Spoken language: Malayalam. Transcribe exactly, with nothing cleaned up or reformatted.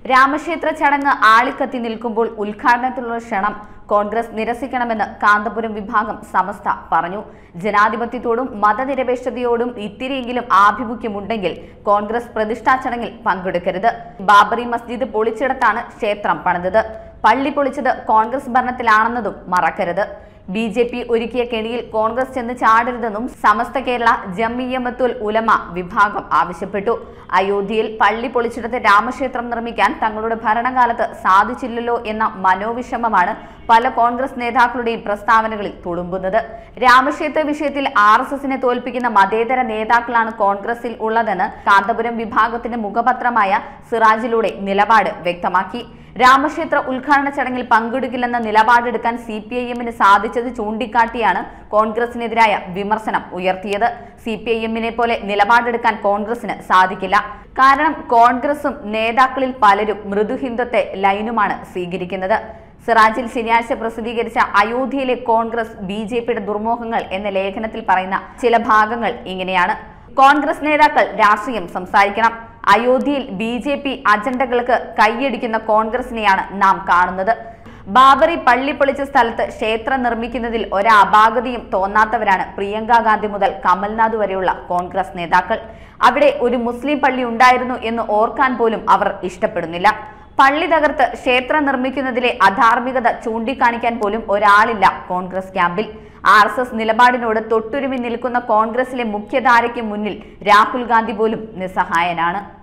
രാമക്ഷേത്ര ചടങ്ങ് ആളിക്കത്തി നിൽക്കുമ്പോൾ ഉദ്ഘാടനത്തിലുള്ള ക്ഷണം കോൺഗ്രസ് നിരസിക്കണമെന്ന് കാന്തപുരം വിഭാഗം സമസ്ത പറഞ്ഞു. ജനാധിപത്യത്തോടും മതനിരപേക്ഷതയോടും ഇത്തിരിയെങ്കിലും ആഭിമുഖ്യമുണ്ടെങ്കിൽ കോൺഗ്രസ് പ്രതിഷ്ഠാ ചടങ്ങിൽ പങ്കെടുക്കരുത്. ബാബറി മസ്ജിദ് പൊളിച്ചിടത്താണ് ക്ഷേത്രം പണിതത്. പള്ളി പൊളിച്ചത് കോൺഗ്രസ് ഭരണത്തിലാണെന്നതും മറക്കരുത്. ബി ജെ പി ഒരുക്കിയ കെണിയിൽ കോൺഗ്രസ് ചെന്ന് ചാടരുതെന്നും സമസ്ത കേരള ജംഇയ്യത്തുൽ ഉലമ വിഭാഗം ആവശ്യപ്പെട്ടു. അയോധ്യയിൽ പള്ളി പൊളിച്ചിടത്ത് രാമക്ഷേത്രം നിർമ്മിക്കാൻ തങ്ങളുടെ ഭരണകാലത്ത് സാധിച്ചില്ലല്ലോ എന്ന മനോവിഷമമാണ് പല കോൺഗ്രസ് നേതാക്കളുടെയും പ്രസ്താവനകളിൽ തുളുമ്പുന്നത്. രാമക്ഷേത്ര വിഷയത്തിൽ ആർ എസ് എസിനെ തോൽപ്പിക്കുന്ന മതേതര നേതാക്കളാണ് കോൺഗ്രസിൽ ഉള്ളതെന്ന് കാന്തപുരം വിഭാഗത്തിന്റെ മുഖപത്രമായ സിറാജിലൂടെ നിലപാട് വ്യക്തമാക്കി. രാമക്ഷേത്ര ഉദ്ഘാടന ചടങ്ങിൽ പങ്കെടുക്കില്ലെന്ന നിലപാടെടുക്കാൻ സി പി ഐ എമ്മിന് സാധിച്ചത് ചൂണ്ടിക്കാട്ടിയാണ് കോൺഗ്രസിനെതിരായ വിമർശനം ഉയർത്തിയത്. സി പി ഐ എമ്മിനെ പോലെ നിലപാടെടുക്കാൻ കോൺഗ്രസിന് സാധിക്കില്ല. കാരണം കോൺഗ്രസും നേതാക്കളിൽ പലരും മൃദുഹിന്ദുത്വ ലൈനുമാണ് സ്വീകരിക്കുന്നത്. സിറാജിൽ ശനിയാഴ്ച പ്രസിദ്ധീകരിച്ച അയോധ്യയിലെ കോൺഗ്രസ് ബി ജെ പിയുടെ ദുർമോഹങ്ങൾ എന്ന ലേഖനത്തിൽ പറയുന്ന ചില ഭാഗങ്ങൾ ഇങ്ങനെയാണ്. കോൺഗ്രസ് നേതാക്കൾ രാഷ്ട്രീയം സംസാരിക്കണം. അയോധ്യയിൽ ബി ജെ പി അജണ്ടകൾക്ക് കൈയടിക്കുന്ന കോൺഗ്രസിനെയാണ് നാം കാണുന്നത്. ബാബറി പള്ളി പൊളിച്ച സ്ഥലത്ത് ക്ഷേത്രം നിർമ്മിക്കുന്നതിൽ ഒരപാകതയും തോന്നാത്തവരാണ് പ്രിയങ്ക ഗാന്ധി മുതൽ കമൽനാഥ് വരെയുള്ള കോൺഗ്രസ് നേതാക്കൾ. അവിടെ ഒരു മുസ്ലിം പള്ളി ഉണ്ടായിരുന്നു എന്ന് ഓർക്കാൻ പോലും അവർ ഇഷ്ടപ്പെടുന്നില്ല. പള്ളി തകർത്ത് ക്ഷേത്രം നിർമ്മിക്കുന്നതിലെ അധാർമികത ചൂണ്ടിക്കാണിക്കാൻ പോലും ഒരാളില്ല കോൺഗ്രസ് ക്യാമ്പിൽ. ആർ എസ് എസ് നിലപാടിനോട് തൊട്ടുരുമി നിൽക്കുന്ന കോൺഗ്രസിലെ മുഖ്യധാരയ്ക്ക് മുന്നിൽ രാഹുൽ ഗാന്ധി പോലും നിസ്സഹായനാണ്.